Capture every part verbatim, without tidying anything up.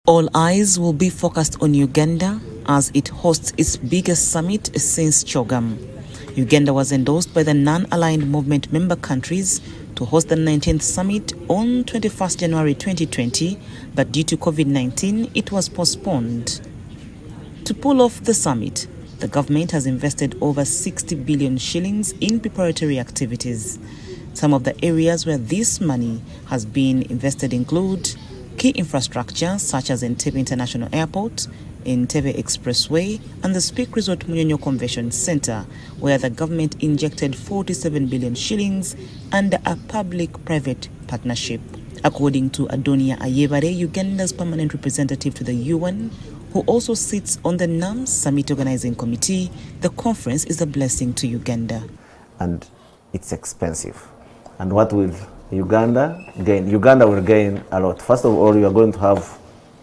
All eyes will be focused on Uganda as it hosts its biggest summit since CHOGM. Uganda was endorsed by the non-aligned movement member countries to host the nineteenth summit on twenty-first January twenty twenty, but due to COVID nineteen, it was postponed. To pull off the summit, the government has invested over sixty billion shillings in preparatory activities. Some of the areas where this money has been invested include key infrastructure such as Entebbe International Airport, Entebbe Expressway, and the Speak Resort Munyonyo Convention Center, where the government injected forty-seven billion shillings under a public-private partnership. According to Adonia Ayebare, Uganda's permanent representative to the U N, who also sits on the NAMS Summit Organizing Committee, the conference is a blessing to Uganda. And it's expensive. And what will Uganda gain? Uganda will gain a lot. First of all, you are going to have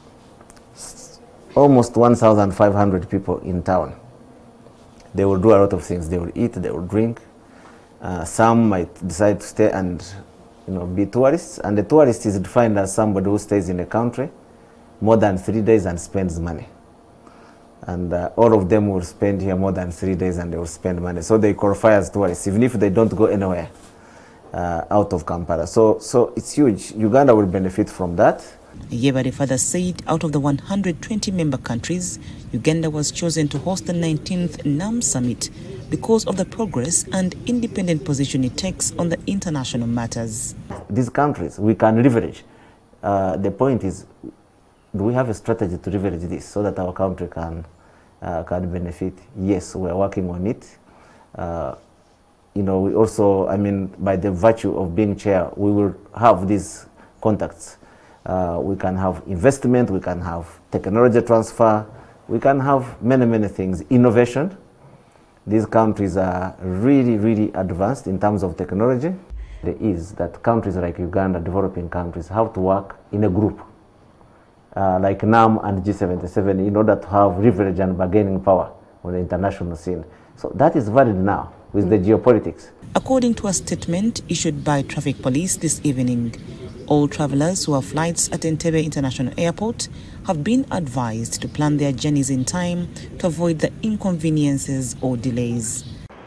almost one thousand five hundred people in town. They will do a lot of things. They will eat, they will drink. Uh, some might decide to stay and you know, be tourists. And the tourist is defined as somebody who stays in a country more than three days and spends money. And uh, all of them will spend here more than three days and they will spend money. So they qualify as tourists, even if they don't go anywhere uh, out of Kampala. So, so it's huge. Uganda will benefit from that. Yebare further said out of the one hundred twenty member countries, Uganda was chosen to host the nineteenth NAMS Summit because of the progress and independent position it takes on the international matters. These countries, we can leverage. Uh, the point is, do we have a strategy to leverage this so that our country can, uh, can benefit? Yes, we're working on it. Uh, you know, we also, I mean, by the virtue of being chair, we will have these contacts. Uh, we can have investment, we can have technology transfer, we can have many, many things. Innovation. These countries are really, really advanced in terms of technology. There is that countries like Uganda, developing countries, have to work in a group. Uh, like NAM and G seventy-seven in order to have leverage and bargaining power on the international scene. So that is valid now with the geopolitics. According to a statement issued by Traffic Police this evening, all travelers who have flights at Entebbe International Airport have been advised to plan their journeys in time to avoid the inconveniences or delays.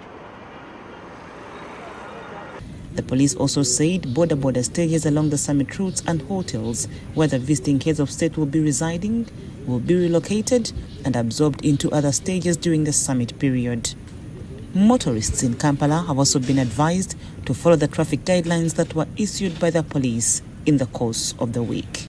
The police also said border border stages along the summit routes and hotels where the visiting heads of state will be residing will be relocated and absorbed into other stages during the summit period. Motorists in Kampala have also been advised to follow the traffic guidelines that were issued by the police in the course of the week.